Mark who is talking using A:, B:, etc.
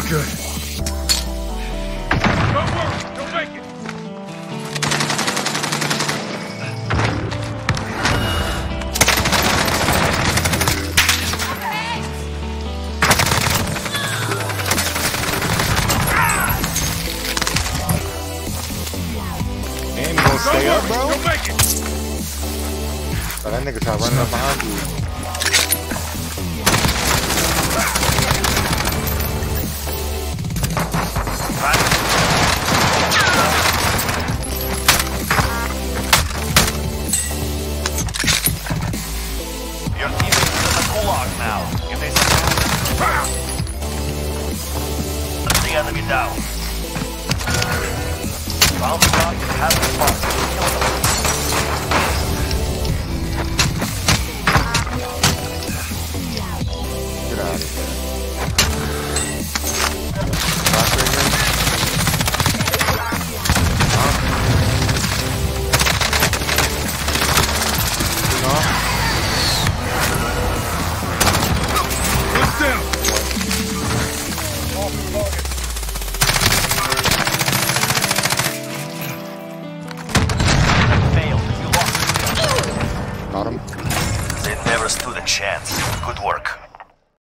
A: Good.
B: Don't worry, you'll make it.
C: And you gonna stay up, bro?
B: You'll make it.
C: Oh, that nigga tried running up behind you.
B: Your team is in the gulag now. Give me some. Let the enemy down. Found the target, have the fun. Kill them.
C: Get out of here.